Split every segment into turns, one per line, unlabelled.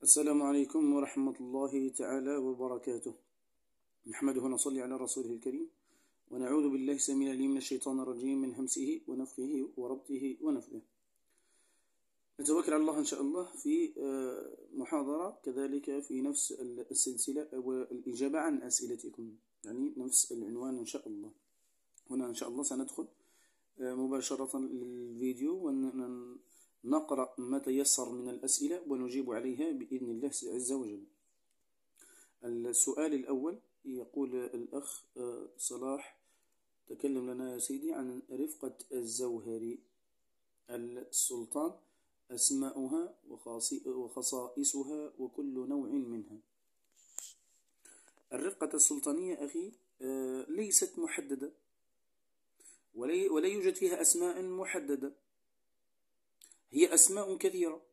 السلام عليكم ورحمة الله تعالى وبركاته. نحمده ونصلي على رسوله الكريم، ونعوذ بالله السميع العليم من الشيطان الرجيم من همسه ونفخه وربطه ونفثه. نتوكل على الله إن شاء الله في محاضرة كذلك في نفس السلسلة والإجابة عن أسئلتكم، يعني نفس العنوان إن شاء الله. هنا إن شاء الله سندخل مباشرة للفيديو ونقرأ ما تيسر من الأسئلة ونجيب عليها بإذن الله عز وجل. السؤال الأول يقول الأخ صلاح: تكلم لنا يا سيدي عن رفقة الزوهري السلطان، أسماؤها وخصائصها وكل نوع منها. الرفقة السلطانية أخي ليست محددة، ولا يوجد فيها أسماء محددة، هي أسماء كثيرة.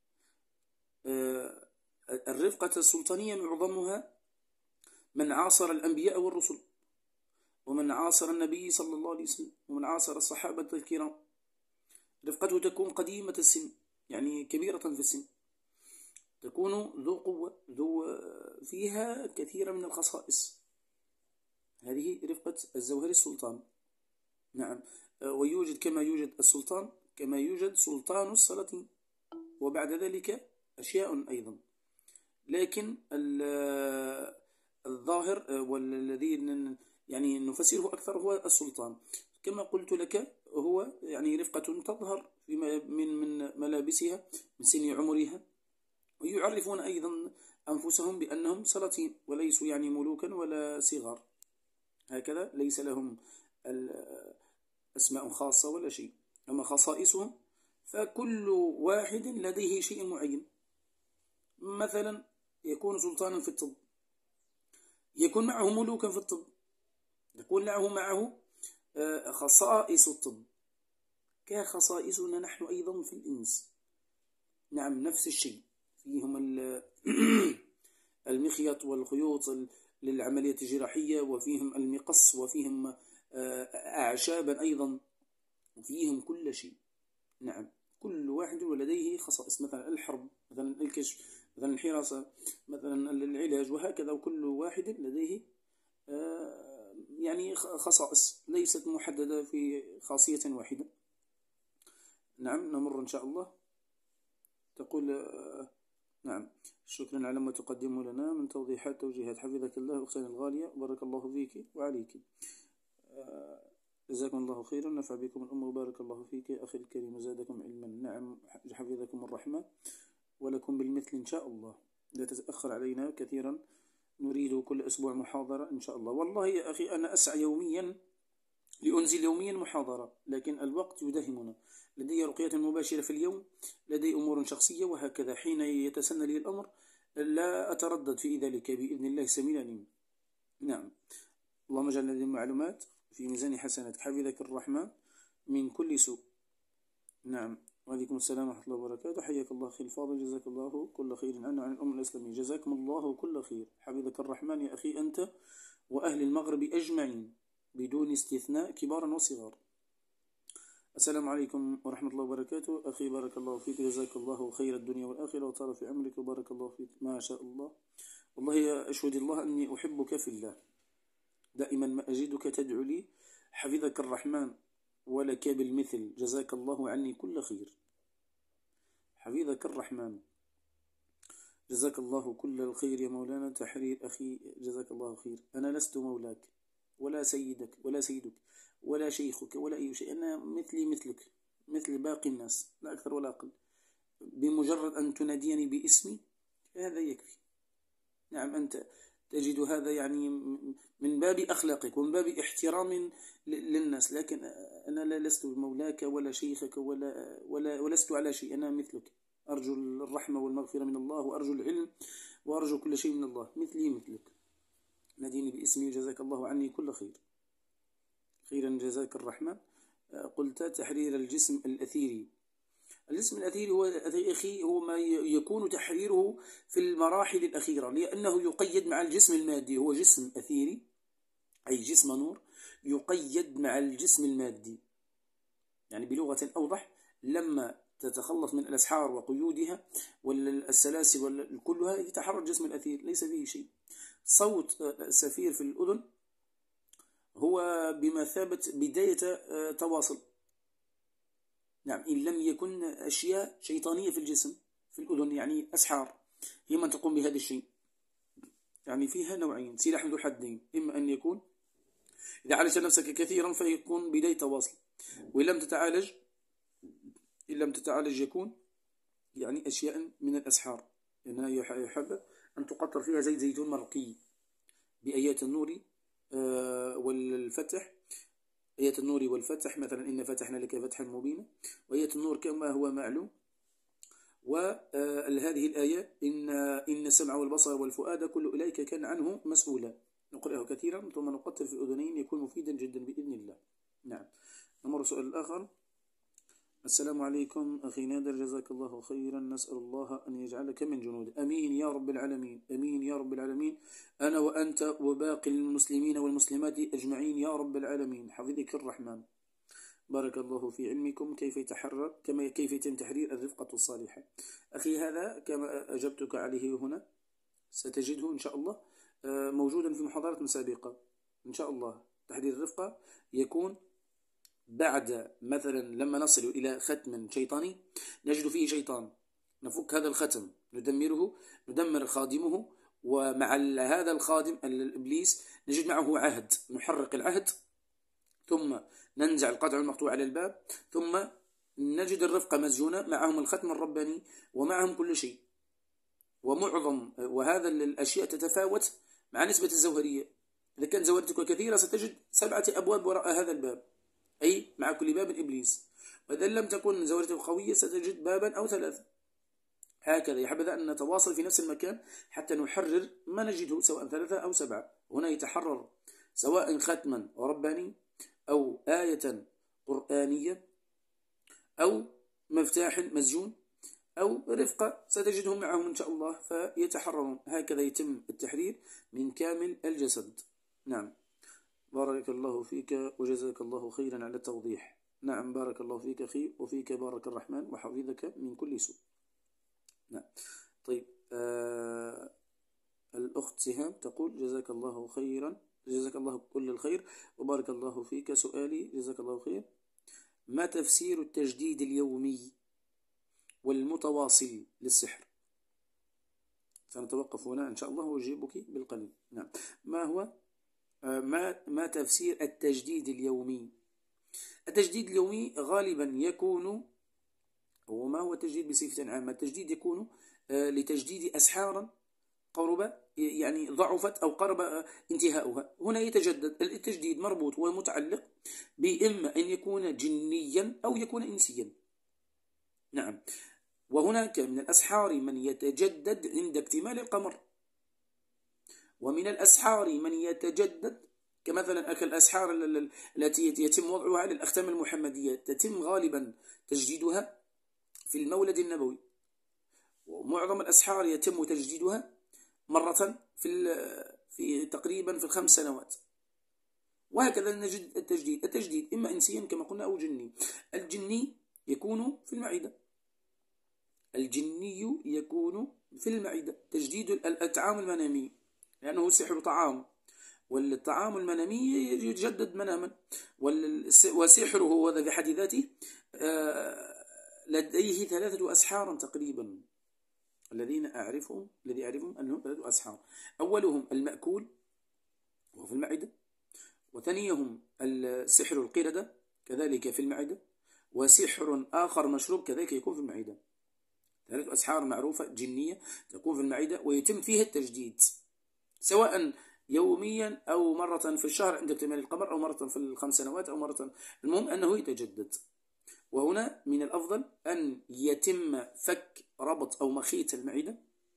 الرفقة السلطانية معظمها من عاصر الأنبياء والرسل، ومن عاصر النبي صلى الله عليه وسلم، ومن عاصر الصحابة الكرام. رفقته تكون قديمة السن، يعني كبيرة في السن، تكون ذو قوة، فيها كثير من الخصائص. هذه رفقة الزوهري السلطان. نعم، ويوجد كما يوجد السلطان كما يوجد سلطان السلاطين، وبعد ذلك أشياء أيضا، لكن الظاهر والذي يعني نفسره أكثر هو السلطان. كما قلت لك، هو يعني رفقة تظهر من ملابسها، من سن عمرها، ويعرفون أيضا أنفسهم بأنهم سلاطين وليسوا يعني ملوكا ولا صغار، هكذا ليس لهم أسماء خاصة ولا شيء. أما خصائصهم فكل واحد لديه شيء معين. مثلا يكون سلطانا في الطب، يكون معه ملوكا في الطب، يكون معه خصائص الطب كخصائصنا نحن أيضا في الإنس. نعم، نفس الشيء، فيهم المخيط والخيوط للعملية الجراحية، وفيهم المقص، وفيهم أعشابا أيضا، وفيهم كل شيء. نعم، كل واحد ولديه خصائص، مثلا الحرب، مثلا الكشف، مثلا الحراسة، مثلا العلاج، وهكذا. وكل واحد لديه يعني خصائص ليست محددة في خاصية واحدة. نعم، نمر إن شاء الله. تقول نعم: شكرا على ما تقدمه لنا من توضيحات توجيهات، حفظك الله أختنا الغالية، بارك الله فيك وعليك، جزاكم الله خيرا، نفع بكم الأمة، وبارك الله فيك أخي الكريم، وزادكم علما. نعم، حفظكم الرحمة، ولكم بالمثل إن شاء الله. لا تتأخر علينا كثيرا، نريد كل أسبوع محاضرة إن شاء الله. والله يا أخي أنا أسعى يوميا لأنزل يوميا محاضرة، لكن الوقت يداهمنا، لدي رقية مباشرة في اليوم، لدي أمور شخصية، وهكذا حين يتسنى لي الأمر لا أتردد في ذلك بإذن الله السميع العليم. نعم، اللهم اجعل هذه المعلومات في ميزان حسناتك، حفظك الرحمن من كل سوء. نعم، وعليكم السلام ورحمة الله وبركاته، حياك الله أخي الفاضل، جزاك الله كل خير عنا وعن الأمة الإسلامية، جزاكم الله كل خير، حفظك الرحمن يا أخي أنت وأهل المغرب أجمعين بدون استثناء، كبارا وصغار. السلام عليكم ورحمة الله وبركاته أخي، بارك الله فيك، جزاك الله خير الدنيا والآخرة، وطال في عمرك، وبارك الله فيك، ما شاء الله. والله أشهد الله أني أحبك في الله، دائما ما أجدك تدعو لي، حفظك الرحمن ولك بالمثل، جزاك الله عني كل خير، حفظك الرحمن، جزاك الله كل الخير يا مولانا تحرير أخي، جزاك الله خير. أنا لست مولاك ولا سيدك ولا شيخك ولا أي شيء، أنا مثلي مثلك، مثل باقي الناس، لا أكثر ولا أقل. بمجرد أن تناديني باسمي هذا يكفي. نعم، أنت تجد هذا يعني من باب أخلاقك ومن باب احترام للناس، لكن أنا لست مولاك ولا شيخك ولست على شيء، أنا مثلك، أرجو الرحمة والمغفرة من الله، وأرجو العلم، وأرجو كل شيء من الله، مثلي مثلك، ناديني باسمي، جزاك الله عني كل خير. خيرا جزاك الرحمن. قلت تحرير الجسم الأثيري. الجسم الأثيري هو ما يكون تحريره في المراحل الأخيرة، لأنه يقيد مع الجسم المادي، هو جسم أثيري أي جسم نور يقيد مع الجسم المادي. يعني بلغة أوضح، لما تتخلص من الأسحار وقيودها السلاسل كلها يتحرك جسم الأثير، ليس فيه شيء. صوت السفير في الأذن هو بمثابة بداية تواصل. نعم، إن لم يكن أشياء شيطانية في الجسم في الأذن، يعني أسحار هي من تقوم بهذا الشيء. يعني فيها نوعين، سلاح ذو حدين، إما أن يكون إذا عالجت نفسك كثيرا فيكون بداية تواصل، وإن لم تتعالج يكون يعني أشياء من الأسحار، لأنها يحب أن تقطر فيها زيت زيتون مرقي بآيات النور والفتح. آيات النور والفتح، مثلا إن فتحنا لك فتحا مبينا، وآيات النور كما هو معلوم. وهذه الآية إن السمع والبصر والفؤاد كل أولئك كان عنه مسؤولا، نقرأه كثيرا ثم نقطر في الأذنين، يكون مفيدا جدا بإذن الله. نعم. نمر السؤال الآخر. السلام عليكم أخي نادر، جزاك الله خيرا، نسأل الله أن يجعلك من جنود. أمين يا رب العالمين، أمين يا رب العالمين، أنا وأنت وباقي المسلمين والمسلمات أجمعين يا رب العالمين، حفظك الرحمن. بارك الله في علمكم. كيف يتم تحرير الرفقة الصالحة؟ أخي هذا كما أجبتك عليه هنا ستجده إن شاء الله موجودا في محاضرة سابقة. إن شاء الله تحرير الرفقة يكون بعد مثلا لما نصل إلى ختم شيطاني نجد فيه شيطان، نفك هذا الختم، ندمر خادمه، ومع هذا الخادم الإبليس نجد معه عهد، نحرق العهد، ثم ننزع القطع المقطوع على الباب، ثم نجد الرفقة مسجونة معهم الختم الرباني ومعهم كل شيء وهذا الأشياء تتفاوت مع نسبة الزوهرية. إذا كان زوهرتك كثيرة ستجد 7 أبواب وراء هذا الباب، أي مع كل باب إبليس. وإذا لم تكن زوجته قوية ستجد بابا أو 3. هكذا يحبذ أن نتواصل في نفس المكان حتى نحرر ما نجده، سواء 3 أو 7. هنا يتحرر سواء ختما رباني أو آية قرآنية أو مفتاح مسجون أو رفقة ستجدهم معهم إن شاء الله فيتحررون. هكذا يتم التحرير من كامل الجسد. نعم. بارك الله فيك وجزاك الله خيرا على التوضيح. نعم، بارك الله فيك أخي، وفيك بارك الرحمن وحفظك من كل سوء. نعم. طيب، الأخت سهام تقول جزاك الله خيرا، جزاك الله كل الخير وبارك الله فيك. سؤالي جزاك الله خير، ما تفسير التجديد اليومي والمتواصل للسحر؟ سنتوقف هنا إن شاء الله وأجيبك بالقليل. نعم. ما هو ما تفسير التجديد اليومي؟ التجديد اليومي غالبا يكون، وما هو التجديد بصفة عامة؟ التجديد يكون لتجديد أسحارا قرب يعني ضعفت أو قرب انتهاؤها. هنا يتجدد التجديد مربوط ومتعلق بإما أن يكون جنيا أو يكون إنسيا. نعم. وهناك من الأسحار من يتجدد عند اكتمال القمر، ومن الأسحار من يتجدد كمثلا الأسحار التي يتم وضعها على الأختام المحمدية تتم غالبا تجديدها في المولد النبوي، ومعظم الأسحار يتم تجديدها مرة في تقريبا في 5 سنوات. وهكذا نجد التجديد إما إنسيا كما قلنا أو جني. الجني يكون في المعدة، تجديد الطعام المنامي، لأنه سحر طعام، والطعام المنامي يتجدد مناما، وسحره هذا بحد ذاته لديه 3 أسحار تقريبا. الذي أعرفهم أنهم 3 أسحار. أولهم المأكول وهو في المعدة، وثانيهم السحر القردة كذلك في المعدة، وسحر آخر مشروب كذلك يكون في المعدة. 3 أسحار معروفة جنية تكون في المعدة ويتم فيها التجديد، سواء يوميا أو مرة في الشهر عند اكتمال القمر، أو مرة في 5 سنوات، أو مرة، المهم أنه يتجدد. وهنا من الأفضل أن يتم فك ربط أو مخيط المعدة،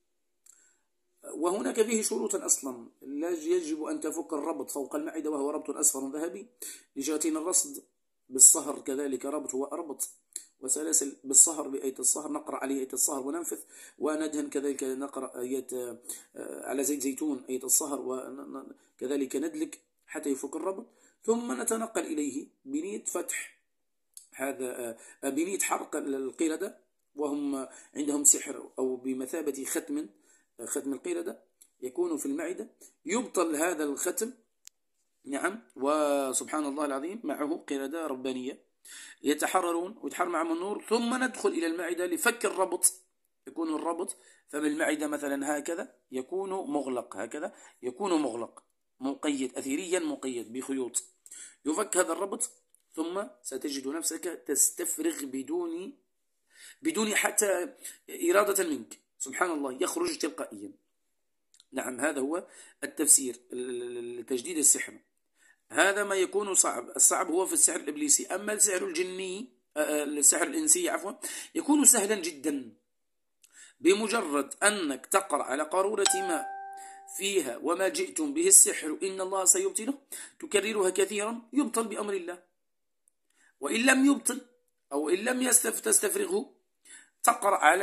وهناك فيه شروط أصلا. لا يجب أن تفك الربط فوق المعدة وهو ربط أصفر ذهبي لجهتين الرصد، بالصهر كذلك ربط هو ربط، وسلاسل بالصهر بآية الصهر نقرأ عليه آية الصهر وننفث، وندهن كذلك نقرأ آية على زيت زيتون آية الصهر، وكذلك ندلك حتى يفك الربط، ثم نتنقل إليه بنية فتح هذا بنية حرق القردة وهم عندهم سحر أو بمثابة ختم القردة يكون في المعدة، يبطل هذا الختم. نعم، وسبحان الله العظيم معه قردة ربانية يتحررون ويتحرر معهم النور، ثم ندخل إلى المعدة لفك الربط. يكون الربط فم المعدة مثلا هكذا يكون مغلق، هكذا يكون مغلق مقيد أثيريا مقيد بخيوط، يفك هذا الربط ثم ستجد نفسك تستفرغ بدون حتى إرادة منك، سبحان الله يخرج تلقائيا. نعم، هذا هو التفسير لتجديد السحر. هذا ما يكون صعب، الصعب هو في السحر الإبليسي. أما السحر الجني السحر الإنسي عفوا يكون سهلا جدا، بمجرد أنك تقرأ على قارورة ماء فيها وما جئتم به السحر إن الله سيبطله، تكررها كثيرا يبطل بأمر الله. وإن لم يبطل أو إن لم تستفرغه تقرأ على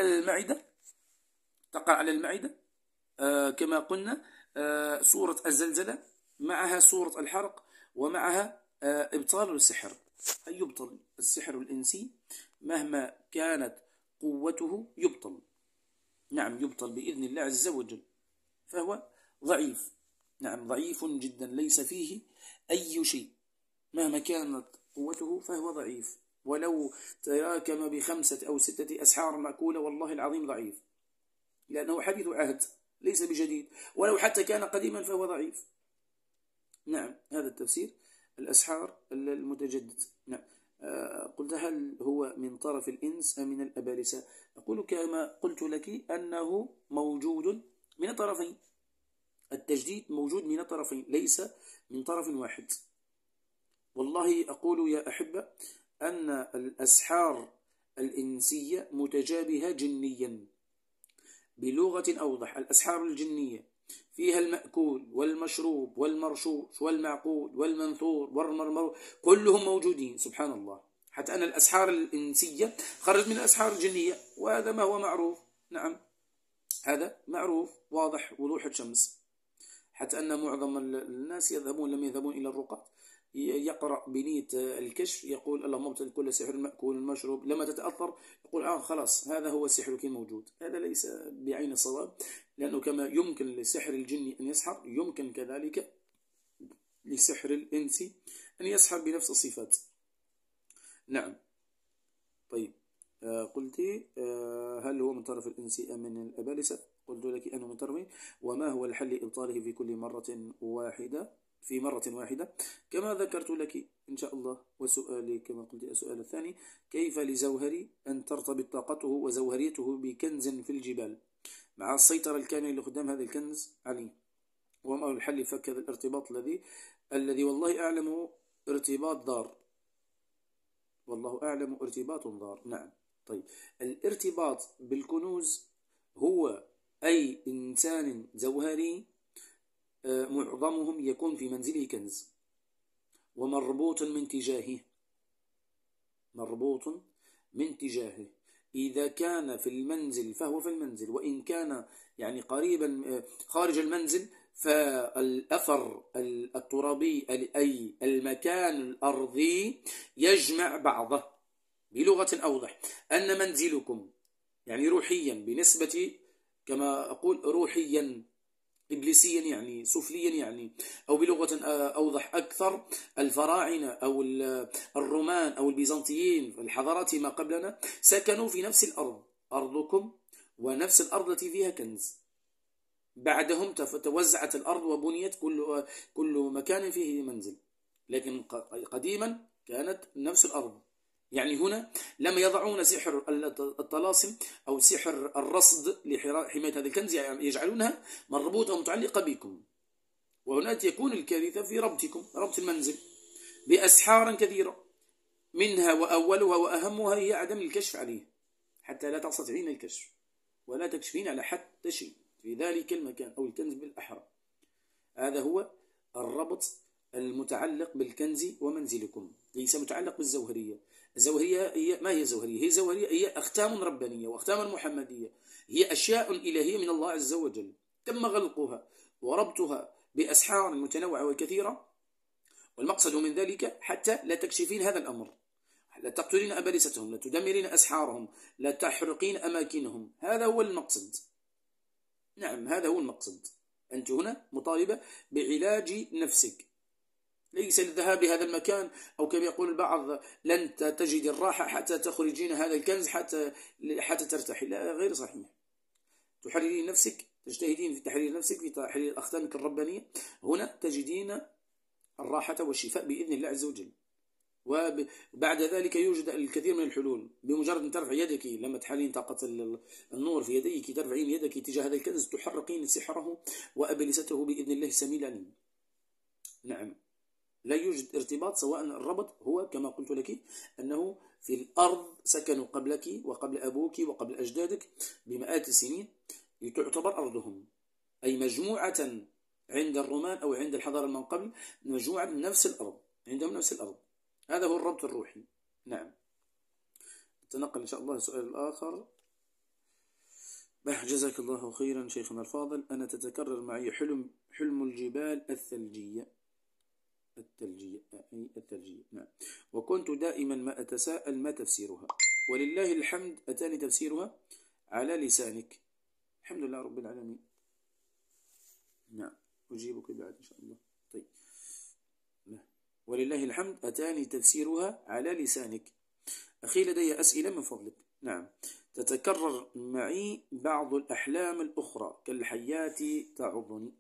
المعدة كما قلنا سورة الزلزلة معها سورة الحرق ومعها إبطال السحر، أي يبطل السحر الإنسي مهما كانت قوته يبطل. نعم، يبطل بإذن الله عز وجل، فهو ضعيف. نعم، ضعيف جدا ليس فيه أي شيء، مهما كانت قوته فهو ضعيف، ولو تراكم ب5 أو 6 أسحار مأكولة والله العظيم ضعيف، لأنه حديث عهد ليس بجديد، ولو حتى كان قديما فهو ضعيف. نعم، هذا التفسير الأسحار المتجدد. نعم. قلت هل هو من طرف الإنس أم من الأبالسة؟ أقول كما قلت لك أنه موجود من الطرفين، التجديد موجود من الطرفين ليس من طرف واحد. والله أقول يا أحبة أن الأسحار الإنسية متجابهة جنيا بلغة أوضح. الأسحار الجنية فيها المأكول والمشروب والمرشوش والمعقول والمنثور والمرمر كلهم موجودين، سبحان الله. حتى أن الأسحار الإنسية خرجت من الأسحار الجنية، وهذا ما هو معروف. نعم، هذا معروف واضح وضوح الشمس. حتى أن معظم الناس لم يذهبون إلى الرقاة، يقرأ بنية الكشف يقول اللهم ابطل كل سحر المأكول المشروب، لما تتأثر يقول خلاص هذا هو السحر كي موجود. هذا ليس بعين الصواب، لأنه كما يمكن لسحر الجن أن يسحر يمكن كذلك لسحر الإنس أن يسحر بنفس الصفات. نعم. طيب، قلت هل هو من طرف الإنس أم من الأبالسة؟ قلت لك أنه من طرفين. وما هو الحل لإبطاله في كل مرة واحدة كما ذكرت لك إن شاء الله. وسؤالي كما قلت السؤال الثاني: كيف لزوهري أن ترتبط طاقته وزوهريته بكنز في الجبال مع السيطرة الكاملة لخدام هذا الكنز عليه؟ وما هو الحل لفك هذا الارتباط الذي والله أعلم ارتباط ضار، والله أعلم ارتباط ضار. نعم. طيب، الارتباط بالكنوز هو أي إنسان زوهري معظمهم يكون في منزله كنز ومربوط من تجاهه. إذا كان في المنزل فهو في المنزل، وإن كان يعني قريبا خارج المنزل فالأثر الترابي أي المكان الأرضي يجمع بعضه. بلغة أوضح أن منزلكم يعني روحيا بنسبة كما أقول روحيا إبليسيا يعني سفليا يعني، أو بلغة أوضح أكثر الفراعنة أو الرومان أو البيزنطيين الحضارات ما قبلنا سكنوا في نفس الأرض، أرضكم ونفس الأرض التي فيها كنز. بعدهم توزعت الأرض وبنيت كل مكان فيه منزل، لكن قديما كانت نفس الأرض. يعني هنا لم يضعون سحر الطلاسم أو سحر الرصد لحماية هذا الكنز، يعني يجعلونها مربوطة ومتعلقة بكم. وهنا يكون الكارثة في ربط المنزل بأسحار كثيرة، منها وأولها وأهمها هي عدم الكشف عليه، حتى لا تستطيعين الكشف ولا تكشفين على حتى شيء في ذلك المكان أو الكنز بالأحرى. هذا هو الربط المتعلق بالكنز ومنزلكم، ليس متعلق بالزوهرية. الزوهرية هي ما هي زوهرية؟ هي أختام ربانية وأختام محمدية، هي أشياء إلهية من الله عز وجل تم غلقها وربطها بأسحار متنوعة وكثيرة، والمقصد من ذلك حتى لا تكشفين هذا الأمر. لا تقتلين أبلستهم، لا تدمرين أسحارهم، لا تحرقين أماكنهم. هذا هو المقصد. نعم هذا هو المقصد. أنت هنا مطالبة بعلاج نفسك، ليس للذهاب لهذا المكان، أو كما يقول البعض لن تجد الراحة حتى تخرجين هذا الكنز حتى ترتاحي. لا، غير صحيح. تحررين نفسك، تجتهدين في تحرير نفسك، في تحرير أختامك الربانية. هنا تجدين الراحة والشفاء بإذن الله عز وجل. وبعد ذلك يوجد الكثير من الحلول. بمجرد أن ترفع يدك لما تحالين طاقة النور في يديك، ترفعين يدك تجاه هذا الكنز، تحرقين سحره وأبلسته بإذن الله السميع العليم. نعم، لا يوجد ارتباط، سواء الربط هو كما قلت لك أنه في الأرض سكنوا قبلك وقبل أبوك وقبل أجدادك بمئات السنين، تعتبر أرضهم، أي مجموعة عند الرومان أو عند الحضارة من قبل، مجموعة من نفس الأرض، عندهم نفس الأرض. هذا هو الربط الروحي. نعم. نتنقل إن شاء الله السؤال الآخر. جزاك الله خيرا شيخنا الفاضل. أنا تتكرر معي حلم الجبال الثلجية. نعم. وكنت دائما ما أتساءل ما تفسيرها، ولله الحمد أتاني تفسيرها على لسانك. الحمد لله رب العالمين. نعم، أجيبك بعد إن شاء الله. طيب. ولله الحمد أتاني تفسيرها على لسانك. أخي لدي أسئلة من فضلك. نعم. تتكرر معي بعض الأحلام الأخرى كالحيات تعضني،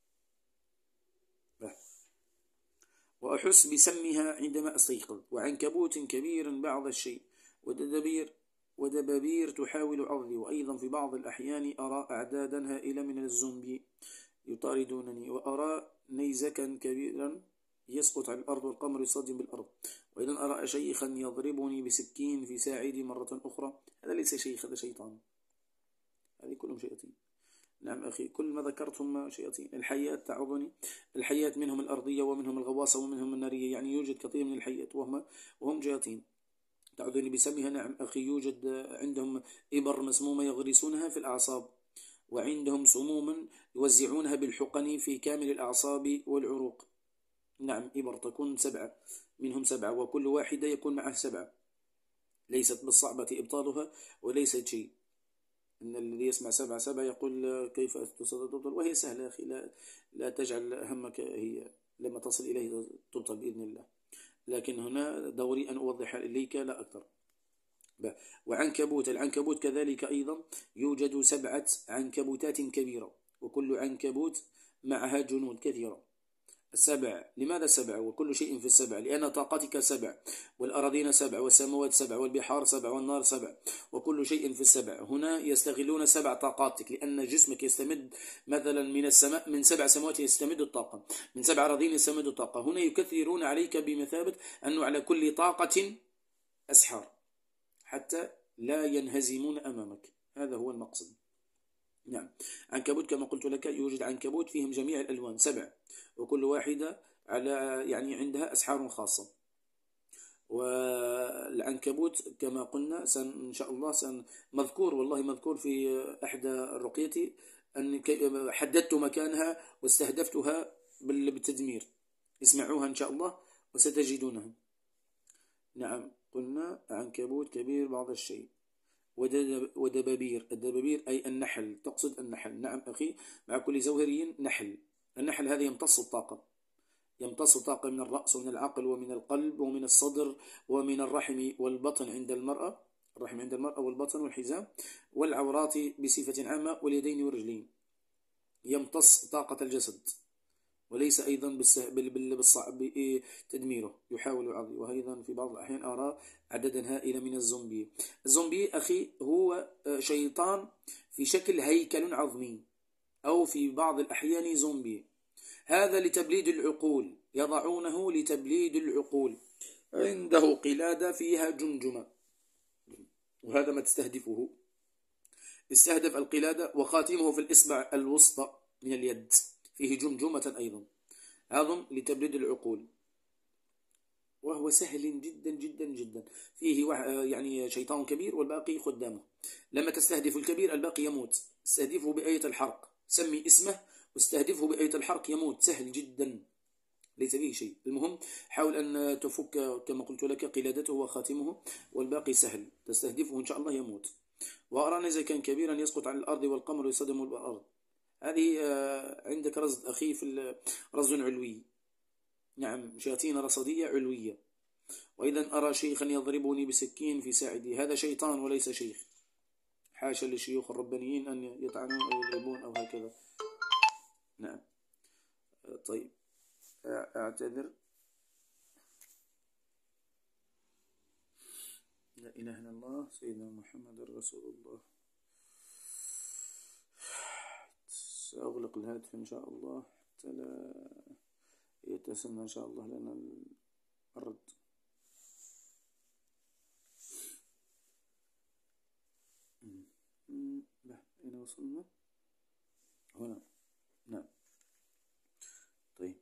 وأحس بسمها عندما أستيقظ، وعنكبوت كبير بعض الشيء، ودبابير تحاول عضي، وأيضا في بعض الأحيان أرى أعدادا هائلة من الزومبي يطاردونني، وأرى نيزكا كبيرا يسقط على الأرض والقمر يصطدم بالأرض، وأيضا أرى شيخا يضربني بسكين في ساعدي مرة أخرى. هذا ليس شيخ، هذا شيطان. هذه كلهم شياطين. نعم أخي، كل ما ذكرتهم شياطين. الحيات تعضني، الحيات منهم الأرضية ومنهم الغواصة ومنهم النارية، يعني يوجد كثير من الحيات وهم شياطين تعضني بسمها. نعم أخي، يوجد عندهم إبر مسمومة يغرسونها في الأعصاب، وعندهم سموما يوزعونها بالحقن في كامل الأعصاب والعروق. نعم، إبر تكون 7، منهم 7، وكل واحدة يكون معها 7. ليست بالصعبة إبطالها وليست شيء. إن الذي يسمع 7 يقول كيف تبطل، وهي سهلة أخي. لا تجعل همك هي لما تصل إليه تبطل بإذن الله، لكن هنا دوري أن أوضح إليك لا أكثر. وعنكبوت، العنكبوت كذلك أيضا يوجد 7 عنكبوتات كبيرة، وكل عنكبوت معها جنود كثيرة. 7. لماذا 7 وكل شيء في 7؟ لأن طاقتك 7، والأراضين 7، والسماوات 7، والبحار 7، والنار 7، وكل شيء في 7. هنا يستغلون 7 طاقاتك، لأن جسمك يستمد مثلا من السماء، من 7 سماوات يستمد الطاقة، من 7 أراضين يستمد الطاقة. هنا يكثرون عليك بمثابة أنه على كل طاقة أسحار حتى لا ينهزمون أمامك. هذا هو المقصد. نعم. عنكبوت كما قلت لك، يوجد عنكبوت فيهم جميع الألوان 7، وكل واحدة يعني عندها أسحار خاصة. والعنكبوت كما قلنا إن شاء الله مذكور، والله مذكور في أحدى الرقية أن حددت مكانها واستهدفتها بالتدمير. اسمعوها إن شاء الله وستجدونها. نعم، قلنا عنكبوت كبير بعض الشيء، ودبابير. الدبابير أي النحل، تقصد النحل. نعم أخي، مع كل زوهري نحل. النحل هذا يمتص الطاقة، يمتص الطاقة من الرأس ومن العقل ومن القلب ومن الصدر ومن الرحم والبطن عند المرأة، الرحم عند المرأة والبطن والحزام والعورات بصفة عامة واليدين والرجلين. يمتص طاقة الجسد، وليس أيضا بالصعب تدميره، يحاول عضي. وأيضا في بعض الأحيان أرى عددا هائلا من الزومبي. الزومبي أخي هو شيطان في شكل هيكل عظمي، أو في بعض الأحيان زومبي. هذا لتبليد العقول، يضعونه لتبليد العقول. عنده قلادة فيها جمجمة، وهذا ما تستهدفه. استهدف القلادة وخاتمه في الإصبع الوسطى من اليد فيه جمجمة أيضا، هذا لتبليد العقول. وهو سهل جدا جدا جدا. فيه يعني شيطان كبير والباقي خدامه. لما تستهدف الكبير الباقي يموت. استهدفه بآية الحرق، سمي اسمه واستهدفه بآية الحرق يموت، سهل جدا. ليس فيه شيء. المهم حاول أن تفك كما قلت لك قلادته وخاتمه، والباقي سهل، تستهدفه إن شاء الله يموت. وأرى نيزكا كبيرا يسقط على الأرض والقمر يصدم الأرض. هذه عندك رصد أخي في رصد علوي. نعم، شياطين رصدية علوية. وإذا أرى شيخا يضربني بسكين في ساعدي، هذا شيطان وليس شيخ. حاشا للشيوخ الربانيين أن يطعنون أو يضربون أو هكذا. نعم. طيب، أعتذر. لا إله إلا الله سيدنا محمد رسول الله. سأغلق الهاتف إن شاء الله حتى لا يتسنى إن شاء الله لنا الرد. أين وصلنا؟ هنا. نعم. طيب،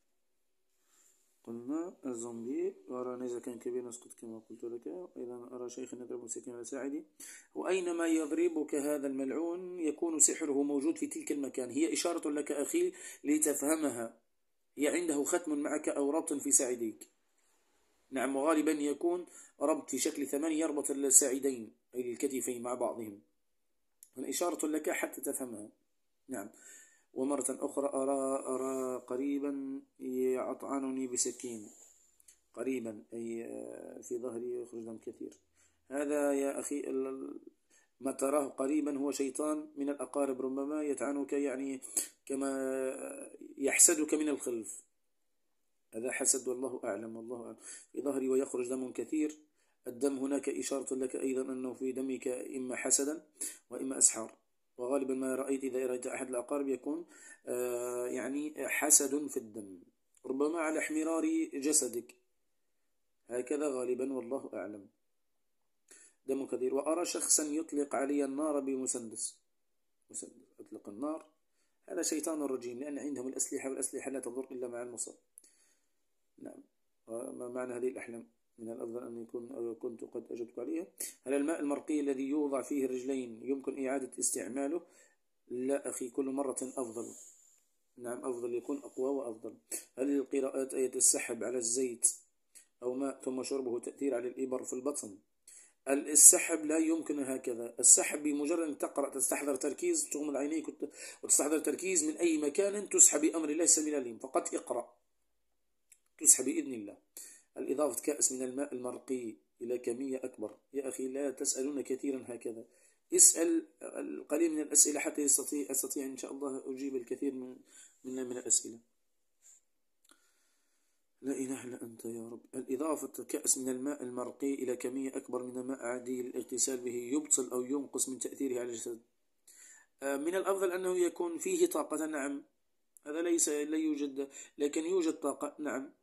قلنا الزومبي. وأرى نيزكا كبيرا يسقط كما قلت لك، وإذا أرى شيخا يضرب سكينا على ساعدي. وأينما يضربك هذا الملعون يكون سحره موجود في تلك المكان. هي إشارة لك أخي لتفهمها. هي عنده ختم معك أو ربط في ساعديك. نعم، وغالبا يكون ربط في شكل 8 يربط الساعدين أي الكتفين مع بعضهم. هنا إشارة لك حتى تفهمها. نعم. ومرة أخرى أرى قريبا يطعنني بسكين. قريبا أي في ظهري يخرج دم كثير. هذا يا أخي ما تراه قريبا هو شيطان من الأقارب، ربما يطعنك يعني كما يحسدك من الخلف. هذا حسد والله أعلم. والله أعلم. في ظهري ويخرج دم كثير. الدم هناك إشارة لك أيضا أنه في دمك إما حسدا وإما أسحار. وغالبا ما رأيت إذا رأيت أحد الأقارب يكون يعني حسد في الدم، ربما على احمرار جسدك هكذا غالبا، والله أعلم. دم كثير. وأرى شخصا يطلق علي النار بمسدس. أطلق النار. هذا شيطان رجيم، لأن عندهم الأسلحة، والأسلحة لا تضر إلا مع المصاب. نعم. ما معنى هذه الأحلام؟ من الأفضل أن كنت قد أجبت عليها. هل الماء المرقي الذي يوضع فيه الرجلين يمكن إعادة استعماله؟ لا أخي، كل مرة أفضل. نعم، أفضل، يكون أقوى وأفضل. هل القراءات آية السحب على الزيت أو ماء ثم شربه تأثير على الإبر في البطن؟ السحب لا يمكن هكذا. السحب بمجرد أن تقرأ تستحضر تركيز، تغمض عينيك وتستحضر تركيز من أي مكان، تسحب بأمر الله السميع العليم. فقط اقرأ تسحب بإذن الله. الإضافة كأس من الماء المرقي إلى كمية أكبر. يا أخي لا تسألون كثيرا هكذا، اسأل القليل من الأسئلة حتى أستطيع إن شاء الله أجيب الكثير من الأسئلة. لا إله إلا أنت يا رب. الإضافة كأس من الماء المرقي إلى كمية أكبر من الماء عادي الاغتسال به يبطل أو ينقص من تأثيره على الجسد. من الأفضل أنه يكون فيه طاقة. نعم، هذا لا يوجد، لكن يوجد طاقة. نعم،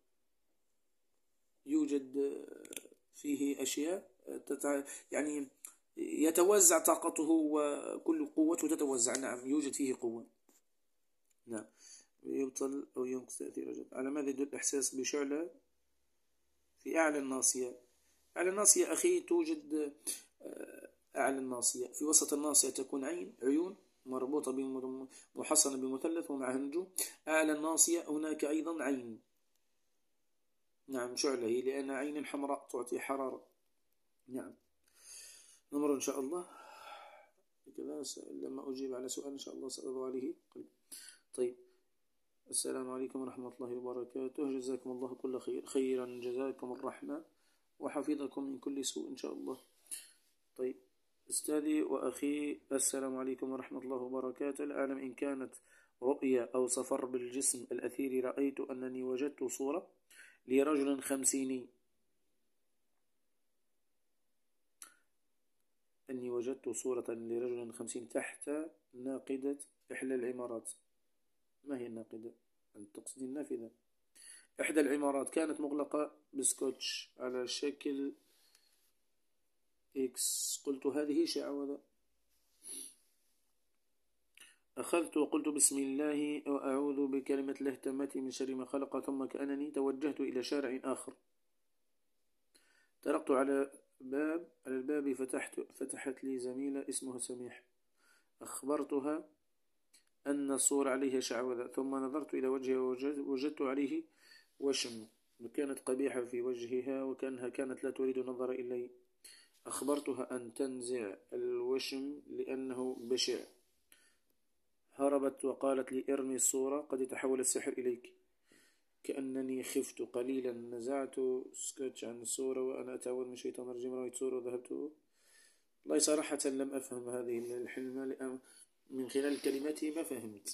يوجد فيه أشياء يعني يتوزع طاقته وكل قوته تتوزع. نعم، يوجد فيه قوة. نعم، يبطل أو ينقص تأثير الجد. على ماذا يدل الإحساس بشعلة في أعلى الناصية؟ أعلى الناصية أخي توجد أعلى الناصية، في وسط الناصية تكون عيون مربوطة محصنة بمثلث ومعها نجوم. أعلى الناصية هناك أيضا عين. نعم، شعلة هي لأن عين حمراء تعطي حرارة. نعم، نمر إن شاء الله كذا. لما أجيب على سؤال إن شاء الله سأضع عليه قلب. طيب، السلام عليكم ورحمة الله وبركاته. جزاكم الله كل خير، خيرا جزاكم الرحمة وحفظكم من كل سوء إن شاء الله. طيب أستاذي وأخي، السلام عليكم ورحمة الله وبركاته. لا أعلم إن كانت رؤية أو سفر بالجسم الأثير. رأيت أنني وجدت صورة لرجل خمسيني. أني وجدت صورة لرجل 50 تحت ناقدة إحدى العمارات. ما هي الناقدة؟ أنت تقصد النافذة. إحدى العمارات كانت مغلقة بسكوتش على شكل إكس. قلت هذه شعوذة. أخذت وقلت بسم الله وأعوذ بكلمة الله التامة من شر ما خلق، ثم كأنني توجهت إلى شارع آخر. طرقت على الباب فتحت لي زميلة اسمها سميح. أخبرتها أن الصور عليها شعوذة، ثم نظرت إلى وجهها ووجدت عليه وشم، وكانت قبيحة في وجهها وكأنها كانت لا تريد النظر إلي. أخبرتها أن تنزع الوشم لأنه بشع. هربت وقالت لي ارمي الصورة قد يتحول السحر إليك. كأنني خفت قليلا، نزعت سكتش عن الصورة وأنا أتعوذ من الشيطان الرجيم، رأيت صورة وذهبت. والله صراحة لم أفهم هذه الحلمة، لأن من خلال كلماته ما فهمت.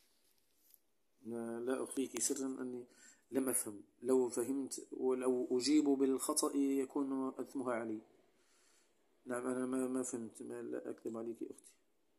لا أخفيك سرا أني لم أفهم. لو فهمت ولو أجيب بالخطأ يكون أثمها علي. نعم أنا ما فهمت، ما لا أكذب عليك أختي.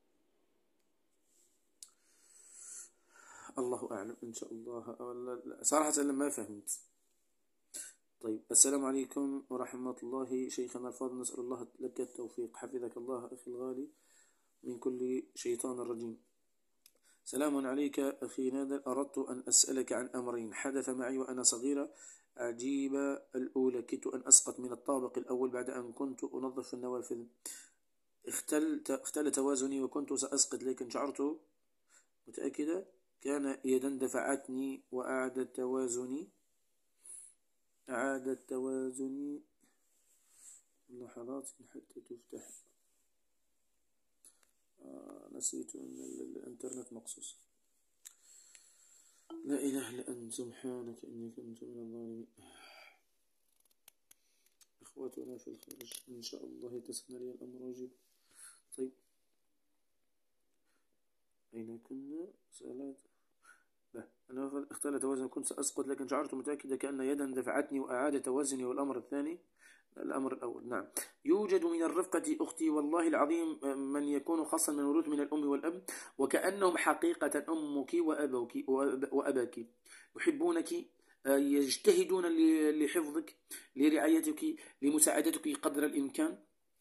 الله أعلم إن شاء الله. صراحة ما فهمت. طيب السلام عليكم ورحمة الله شيخنا الفاضل، نسأل الله لك التوفيق، حفظك الله أخي الغالي من كل شيطان رجيم. سلام عليك أخي نادر، أردت أن أسألك عن أمرين حدث معي وأنا صغيرة عجيبة. الأولى كدت أن أسقط من الطابق الأول بعد أن كنت أنظف النوافذ. اختل توازني وكنت سأسقط، لكن شعرت متأكدة كان يدا دفعتني وأعادت توازني. لحظات حتى تفتح. نسيت أن الإنترنت مقصوص. لا إله إلا أنت سبحانك إني كنت من الظالمين. إخوتنا في الخارج إن شاء الله يتسنى لي الأمر وجب. طيب أين كنا؟ صلاة. أنا اختل توازن كنت سأسقط، لكن شعرت متأكدة كأن يدا دفعتني وأعاد توازني. والأمر الثاني الأمر الأول. نعم يوجد من الرفقة أختي والله العظيم من يكون خاصا من الورث من الأم والأب، وكأنهم حقيقة أمك وأباك يحبونك، يجتهدون لحفظك، لرعايتك، لمساعدتك قدر الإمكان.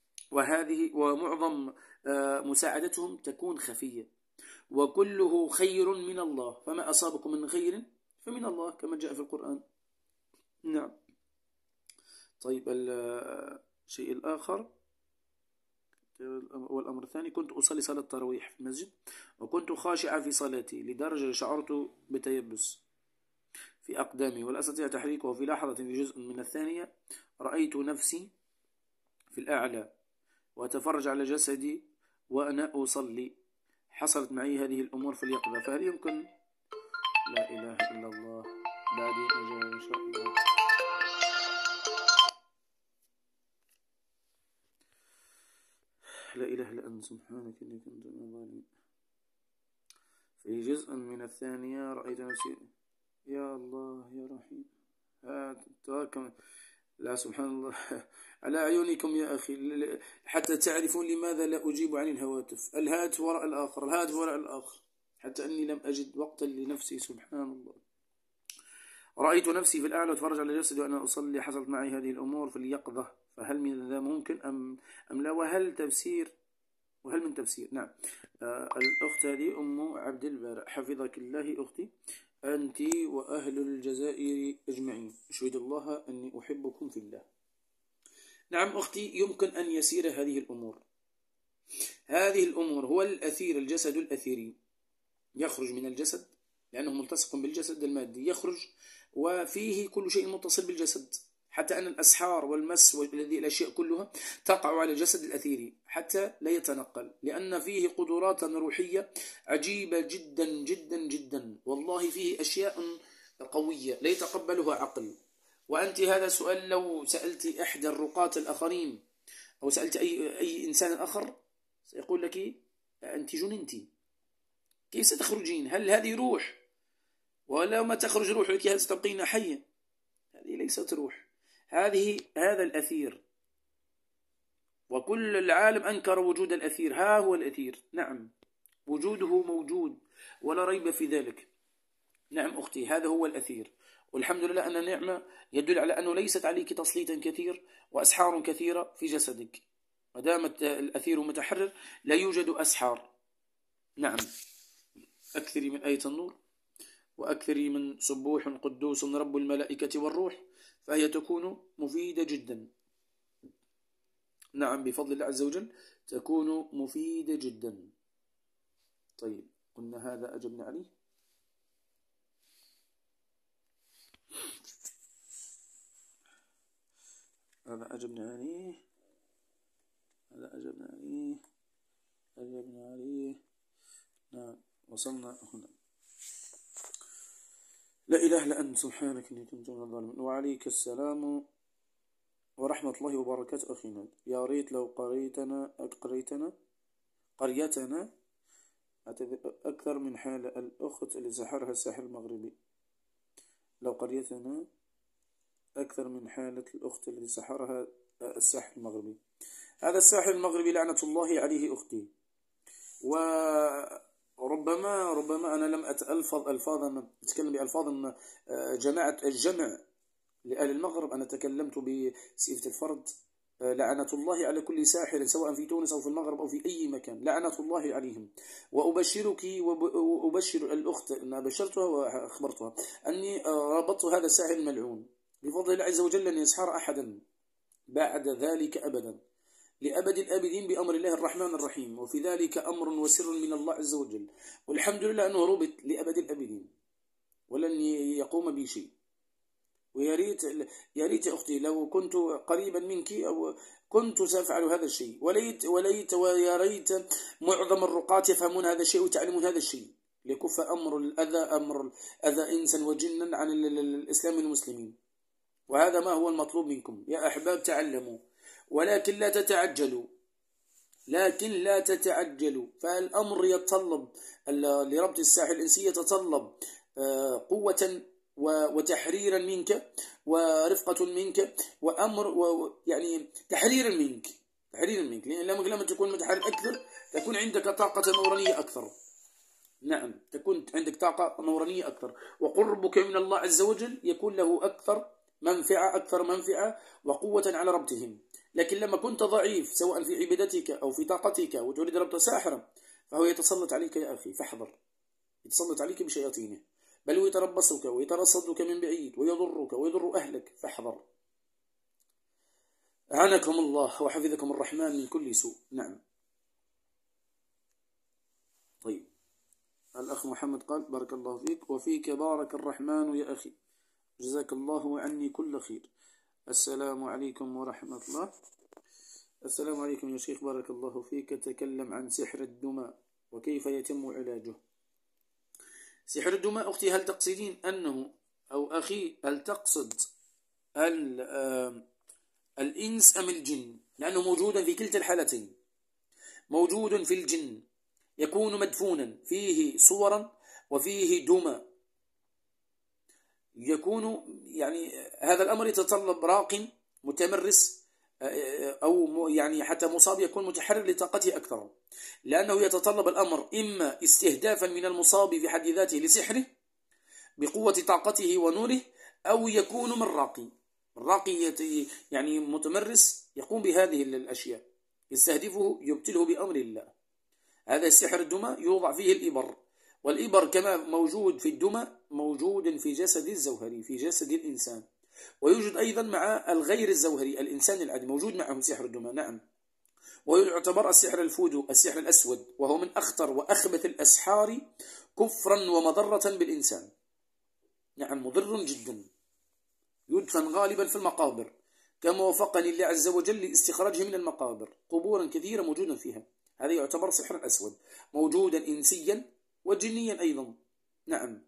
ومعظم مساعدتهم تكون خفية، وكله خير من الله، فما أصابكم من خير فمن الله كما جاء في القرآن. نعم. طيب الشيء الآخر والأمر الثاني، كنت أصلي صلاة التراويح في المسجد وكنت خاشعة في صلاتي لدرجة شعرت بتيبس في أقدامي ولا أستطيع تحريكه. في لحظة في جزء من الثانية رأيت نفسي في الأعلى وأتفرج على جسدي وأنا أصلي. حصلت معي هذه الأمور في اليقظة، فهل يمكن؟ لا إله إلا الله. بعدين أجاب إن شاء الله. لا إله إلا أنت سبحانك إني كنت من الظالمين. في جزء من الثانية رأيت نفسي. يا الله يا رحيم. لا سبحان الله. على عيونكم يا أخي حتى تعرفون لماذا لا أجيب عن الهواتف. الهاتف وراء الآخر، الهاتف وراء الآخر، حتى أني لم أجد وقتا لنفسي. سبحان الله. رأيت نفسي في الأعلى وأتفرج على جسدي وأنا أصلي. حصلت معي هذه الأمور في اليقظة، فهل من ذا ممكن أم لا؟ وهل من تفسير؟ نعم. الأخت هذه أم عبد البارئ، حفظك الله أختي أنت وأهل الجزائر أجمعين، أشهد الله أني أحبكم في الله. نعم أختي، يمكن أن يسير هذه الأمور هو الأثير، الجسد الأثيري يخرج من الجسد لأنه ملتصق بالجسد المادي، يخرج وفيه كل شيء متصل بالجسد، حتى أن الأسحار والمس والذي الأشياء كلها تقع على الجسد الأثيري حتى لا يتنقل، لأن فيه قدرات روحية عجيبة جدا جدا جدا. والله فيه أشياء قوية لا يتقبلها عقل. وأنت هذا سؤال لو سألت إحدى الرقاة الآخرين أو سألت أي إنسان آخر سيقول لك أنت جننتي، كيف ستخرجين؟ هل هذه روح؟ ولو ما تخرج روح لك هل ستبقين حية؟ هذه ليست روح، هذا الأثير. وكل العالم أنكر وجود الأثير. ها هو الأثير، نعم وجوده موجود ولا ريب في ذلك. نعم أختي، هذا هو الأثير، والحمد لله أن النعمة يدل على أنه ليست عليك تسليط كثير وأسحار كثيرة في جسدك. ما دامت الأثير متحرر لا يوجد أسحار. نعم. أكثري من آية النور وأكثري من سبوح قدوس رب الملائكة والروح، فهي تكون مفيدة جدا. نعم بفضل الله عز وجل تكون مفيدة جدا. طيب قلنا هذا أجبنا عليه. هذا أجبنا عليه، هذا أجبنا عليه، أجبنا عليه. نعم وصلنا هنا. لا إله إلا أنت سبحانك إني كنت من الظالمين. وعليك السلام ورحمة الله وبركاته أخينا. يا ريت لو قريتنا أكثر من حال الأخت اللي سحرها الساحر المغربي. لو قريتنا أكثر من حالة الأخت التي سحرها الساحر المغربي. هذا الساحر المغربي لعنة الله عليه أختي. وربما أنا لم ألفظا أتكلم بألفاظ جماعة الجمع لأهل المغرب. أنا تكلمت بصفة الفرد. لعنة الله على كل ساحر سواء في تونس أو في المغرب أو في أي مكان، لعنة الله عليهم. وأبشرك وأبشر الأخت أن بشرتها وأخبرتها أني ربطت هذا الساحر الملعون بفضل الله عز وجل أن يسحر أحدا بعد ذلك أبدا لأبد الآبدين بأمر الله الرحمن الرحيم. وفي ذلك أمر وسر من الله عز وجل، والحمد لله أنه ربط لأبد الآبدين ولن يقوم بي شيء. ويا ريت يا أختي لو كنت قريبا منك أو كنت سأفعل هذا الشيء. وليت ويا ريت معظم الرقاة يفهمون هذا الشيء ويتعلمون هذا الشيء ليكف أمر الأذى إنسا وجنا عن الإسلام والمسلمين. وهذا ما هو المطلوب منكم يا أحباب. تعلموا ولكن لا تتعجلوا. فالأمر يتطلب لربط الساحر الإنسي يتطلب قوة وتحريرا منك ورفقة منك يعني تحريرا منك لأن لما تكون متحرر أكثر تكون عندك طاقة نورانية أكثر. نعم تكون عندك طاقة نورانية أكثر، وقربك من الله عز وجل يكون له أكثر منفعة وقوة على ربطهم. لكن لما كنت ضعيف سواء في عبادتك أو في طاقتك وتريد ربط ساحرا فهو يتسلط عليك يا أخي، فاحذر. يتسلط عليك بشياطينه، بل يتربصك ويترصدك من بعيد ويضرك ويضر أهلك، فاحذر. أعانكم الله وحفظكم الرحمن من كل سوء. نعم. طيب الأخ محمد قال بارك الله فيك وفيك بارك الرحمن يا أخي، جزاك الله عني كل خير. السلام عليكم ورحمة الله. السلام عليكم يا شيخ بارك الله فيك. تكلم عن سحر الدماء وكيف يتم علاجه. سحر الدماء أختي هل تقصدين أنه أو أخي هل تقصد الإنس أم الجن؟ لأنه موجودا في كلتا الحالتين. موجود في الجن يكون مدفونا فيه صورا وفيه دماء. يكون يعني هذا الأمر يتطلب راق متمرس أو يعني حتى مصاب يكون متحرر لطاقته أكثر، لأنه يتطلب الأمر إما استهدافا من المصاب في حد ذاته لسحره بقوة طاقته ونوره، أو يكون من راقي يعني متمرس يقوم بهذه الأشياء يستهدفه يبتله بأمر الله. هذا السحر الدماء يوضع فيه الإبر، والإبر كما موجود في الدماء موجود في جسد الزوهري في جسد الإنسان، ويوجد أيضا مع الغير الزوهري الإنسان العادي موجود معه سحر الدماء. نعم. ويعتبر السحر الفودو السحر الأسود، وهو من أخطر وأخبث الأسحار كفرا ومضرة بالإنسان. نعم مضر جدا، يدفن غالبا في المقابر، كما وفقني الله عز وجل لاستخراجه من المقابر، قبورا كثيرة موجودا فيها. هذا يعتبر سحر أسود موجودا إنسيا وجنيا أيضا. نعم.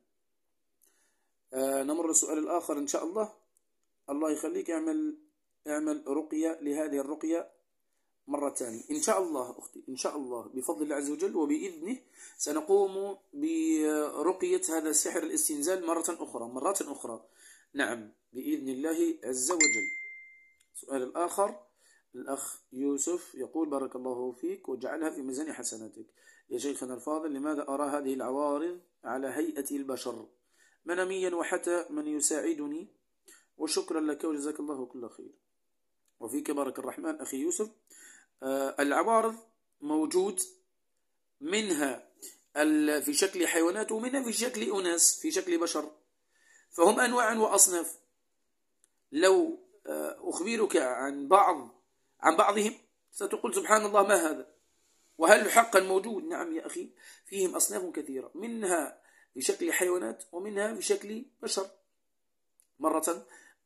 نمر السؤال الآخر إن شاء الله. الله يخليك اعمل رقية لهذه الرقية مرة ثانية إن شاء الله أختي، إن شاء الله بفضل الله عز وجل وبإذنه سنقوم برقية هذا السحر الاستنزال مرات أخرى. نعم بإذن الله عز وجل. السؤال الآخر الأخ يوسف يقول بارك الله فيك وجعلها في ميزان حسناتك يا شيخنا الفاضل. لماذا أرى هذه العوارض على هيئة البشر مناميا وحتى من يساعدني؟ وشكرا لك وجزاك الله كل خير. وفيك بارك الرحمن أخي يوسف. العوارض موجود منها في شكل حيوانات ومنها في شكل أناس في شكل بشر، فهم أنواع وأصناف. لو أخبرك عن بعضهم ستقول سبحان الله ما هذا، وهل حقا موجود؟ نعم يا أخي فيهم أصناف كثيرة، منها في شكل حيوانات ومنها في شكل بشر. مرة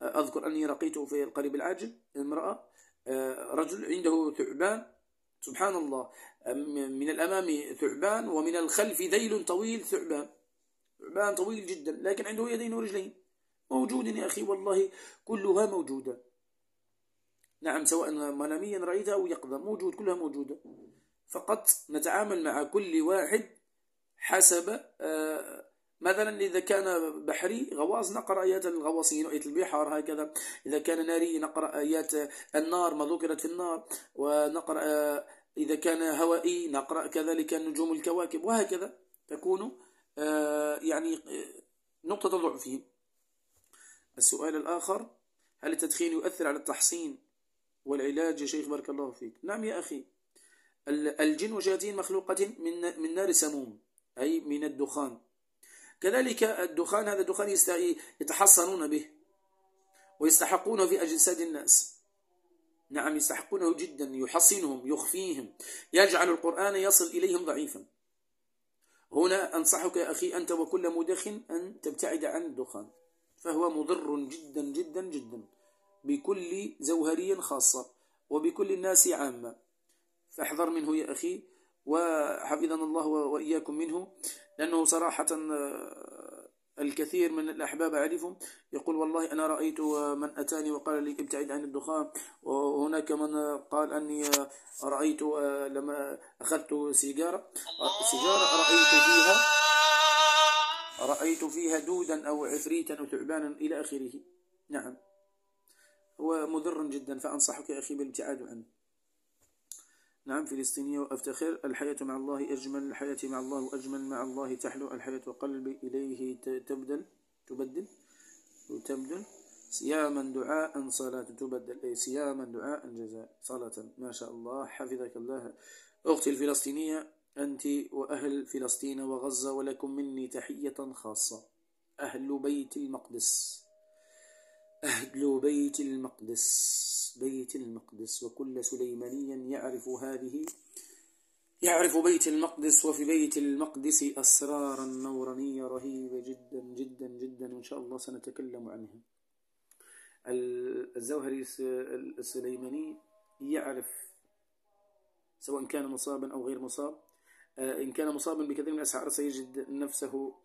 أذكر أني رقيت في القريب العاجل امرأة، رجل عنده ثعبان، سبحان الله، من الأمام ثعبان ومن الخلف ذيل طويل، ثعبان طويل جدا، لكن عنده يدين ورجلين. موجود يا أخي والله، كلها موجودة. نعم، سواء مناميا رأيتها أو يقظة، موجود، كلها موجودة. فقط نتعامل مع كل واحد حسب مثلا إذا كان بحري غواص نقرأ آيات الغواصين وآيات البحار هكذا، إذا كان ناري نقرأ آيات النار ما ذكرت في النار، ونقرأ إذا كان هوائي نقرأ كذلك نجوم الكواكب، وهكذا تكون يعني نقطة ضعفهم. السؤال الآخر: هل التدخين يؤثر على التحصين والعلاج يا شيخ بارك الله فيك؟ نعم يا أخي، الجن والشياطين مخلوقة من نار سموم، أي من الدخان. كذلك الدخان هذا دخان يتحصنون به ويستحقونه في أجساد الناس. نعم، يستحقونه جدا، يحصنهم، يخفيهم، يجعل القرآن يصل إليهم ضعيفا. هنا أنصحك يا أخي أنت وكل مدخن أن تبتعد عن الدخان، فهو مضر جدا جدا جدا بكل زوهري خاصة وبكل الناس عامة، فاحذر منه يا أخي، وحفظنا الله وإياكم منه. لأنه صراحة الكثير من الأحباب أعرفهم يقول: والله أنا رأيت من أتاني وقال لي ابتعد عن الدخان، وهناك من قال أني رأيت لما أخذت سيجارة رأيت فيها دودا أو عفريتا أو ثعبانا إلى آخره. نعم، هو مضر جدا، فأنصحك يا أخي بالابتعاد عنه. نعم، فلسطينية وأفتخر: الحياة مع الله أجمل، الحياة مع الله وأجمل، مع الله تحلو الحياة وقلبي إليه تبدل صياما دعاء صلاة، تبدل أي صياما دعاء جزاء صلاة. ما شاء الله، حفظك الله. أختي الفلسطينية، أنت وأهل فلسطين وغزة، ولكم مني تحية خاصة. أهل بيت المقدس، أهل بيت المقدس، وكل سليماني يعرف بيت المقدس، وفي بيت المقدس أسرارا نورانية رهيبة جدا جدا جدا، وإن شاء الله سنتكلم عنها. الزوهري السليماني يعرف، سواء كان مصابا أو غير مصاب. إن كان مصابا بكثير من الأسعار سيجد نفسه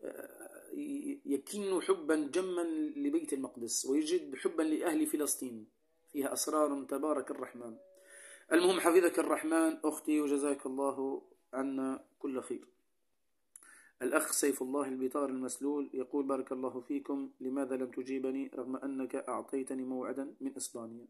يكن حبا جما لبيت المقدس، ويجد حبا لأهل فلسطين، فيها أسرار تبارك الرحمن. المهم، حفظك الرحمن أختي، وجزاك الله عنا كل خير. الأخ سيف الله البطار المسلول يقول: بارك الله فيكم، لماذا لم تجيبني رغم أنك أعطيتني موعدا من إسبانيا؟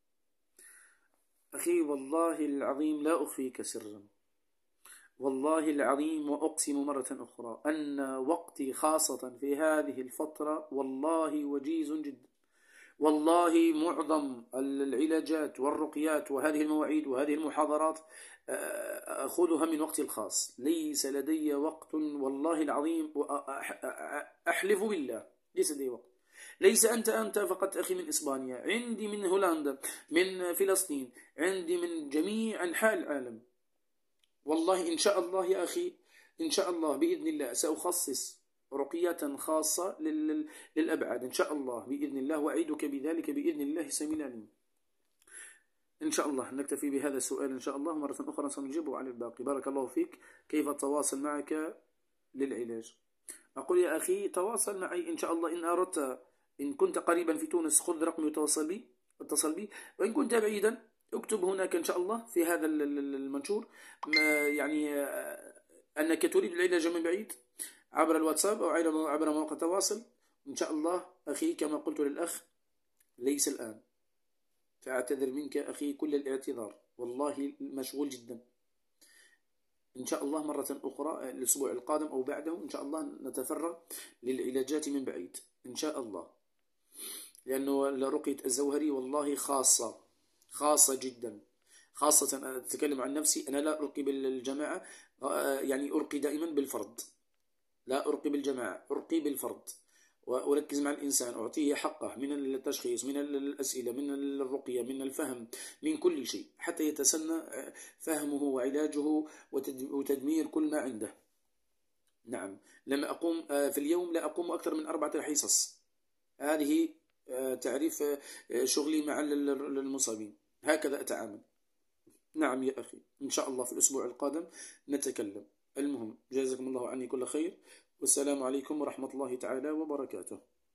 أخي والله العظيم لا أخفيك سرا، والله العظيم، وأقسم مرة أخرى أن وقتي خاصة في هذه الفترة والله وجيز جدا. والله معظم العلاجات والرقيات وهذه المواعيد وهذه المحاضرات أخذها من وقتي الخاص، ليس لدي وقت والله العظيم، أحلف بالله ليس لدي وقت. ليس أنت فقط أخي من إسبانيا، عندي من هولندا، من فلسطين، عندي من جميع أنحاء العالم. والله إن شاء الله يا أخي، إن شاء الله بإذن الله سأخصص رقيات خاصة للأبعاد إن شاء الله بإذن الله، وأعيدك بذلك بإذن الله سميع العليم. إن شاء الله نكتفي بهذا السؤال إن شاء الله، مرة أخرى سنجيب على الباقي. بارك الله فيك. كيف أتواصل معك للعلاج؟ أقول يا أخي تواصل معي إن شاء الله، إن أردت، إن كنت قريبا في تونس خذ رقمي واتصل بي، وإن كنت بعيدا اكتب هناك إن شاء الله في هذا المنشور يعني أنك تريد العلاج من بعيد عبر الواتساب أو عبر مواقع التواصل. إن شاء الله أخي كما قلت للأخ ليس الآن، فأعتذر منك أخي كل الاعتذار، والله مشغول جدا. إن شاء الله مرة أخرى الأسبوع القادم أو بعده إن شاء الله نتفرغ للعلاجات من بعيد إن شاء الله، لأنه رقية الزوهري والله خاصة جدا. خاصة أتكلم عن نفسي، أنا لا أرقي بالجماعة، يعني أرقي دائما بالفرد، لا أرقي بالجماعة، أرقي بالفرد، وأركز مع الإنسان، أعطيه حقه من التشخيص، من الأسئلة، من الرقية، من الفهم، من كل شيء، حتى يتسنى فهمه وعلاجه وتدمير كل ما عنده. نعم، لما أقوم في اليوم لا أقوم أكثر من 4 حصص، هذه تعريف شغلي مع المصابين، هكذا أتعامل. نعم يا أخي، إن شاء الله في الأسبوع القادم نتكلم. المهم، جزاكم الله عني كل خير، والسلام عليكم ورحمة الله تعالى وبركاته.